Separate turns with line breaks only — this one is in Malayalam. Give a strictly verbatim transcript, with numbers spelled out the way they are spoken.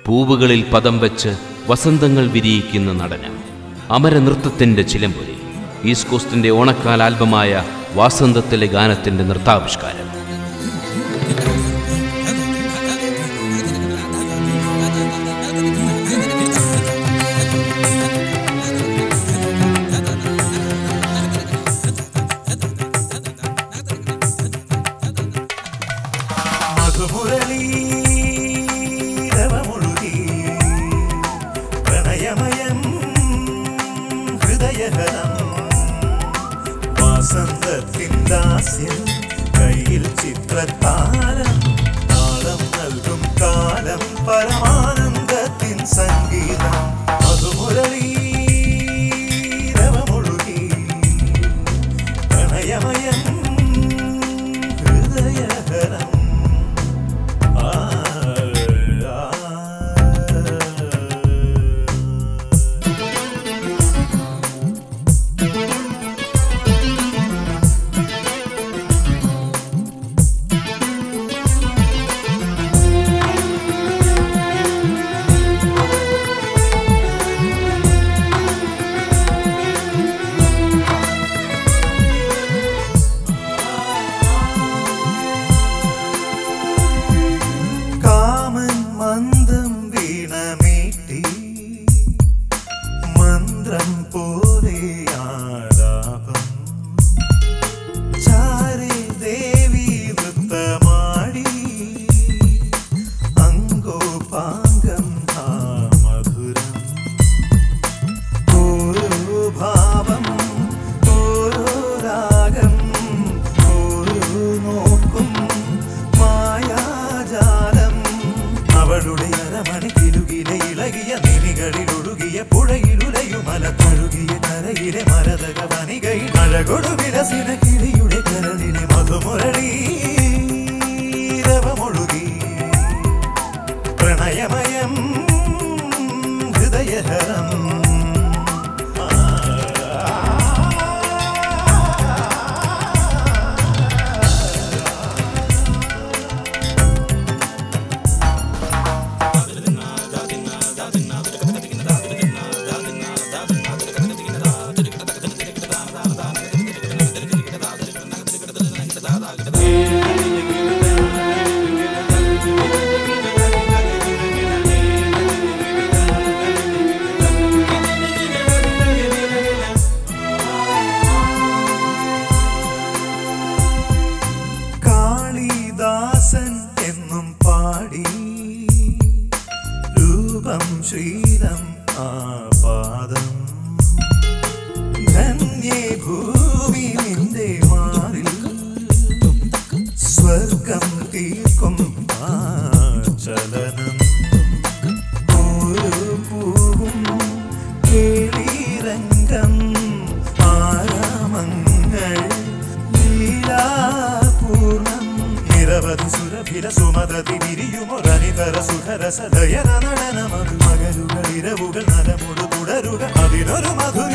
പൂവുകളിൽ പദം വെച്ച് വസന്തങ്ങൾ വിരിയിക്കുന്ന നടനം, അമരനൃത്തത്തിൻ്റെ ചിലമ്പൊലി, ഈസ്റ്റ് കോസ്റ്റിൻ്റെ ഓണക്കാല ആൽബമായ വാസന്തത്തിലെ ഗാനത്തിൻ്റെ നൃത്താവിഷ്കാരം.
പ്രണയമയം ഹൃദയഹരം വാസന്തത്തിൻ ദാസ്യം കയ്യിൽ ചിത്രത്താരം താളം നൽകും കാലം പരമാനന്ദത്തിൻ സംഗീതം മധുമുരളി രവമൊഴുകി പ്രണയമയം ഹൃദയഹരം. മന്ദം വീണമീട്ടി മന്ത്രം പോലെ ആലാപം ചാരേ ദേവി നൃത്തമാടി അങ്കോപാംഗം ആ മധുരം ഓരോ ഭാവം ഓരോ രാഗം ഓരോ നോക്കും മായാജാലം അവളുടെ അരമണിക്കിലുകിലെ ഇളകിയ നിനികളിലൊഴുകിയ പുഴയിലുലയുമല തഴുകിയ കരയിലെ മരതക വനികയിൽ മഴകൊടു വിലസിന കിളിയുടെ കരളിലെ മധുമുരളി രവമൊഴുകി പ്രണയമയം ഹൃദയഹരം. കാളിദാസൻ എന്നും പാടി രൂപം ശ്രീരം ആ പാദം ധന്യേ ഭൂമി നിന്റെ മാറിൽ സ്വർഗം തീർക്കും ആ ചലനം ഒരു പൂവും കേളിരംഗം ആരാമങ്ങൾ ലീലാപൂർണം നിരവധി സുരഭില സുമതതി വിരിയുമൊരനിതര സുഖരസദയന നടനമതു മകരുകൾ ഇരവുകൾ നലമുടു തുടരുക അതിനൊരു മധുര